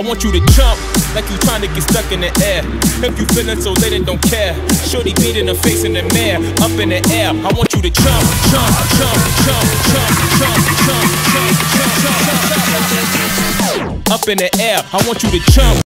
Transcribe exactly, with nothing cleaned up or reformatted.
want you to jump like you trying to get stuck in the air. If you feeling so late and don't care, shorty beat in the face in the mirror, up in the air. I want you to jump, jump, jump, jump, jump, jump, jump, jump, jump, jump, jump, jump, up in the air. I want you to jump.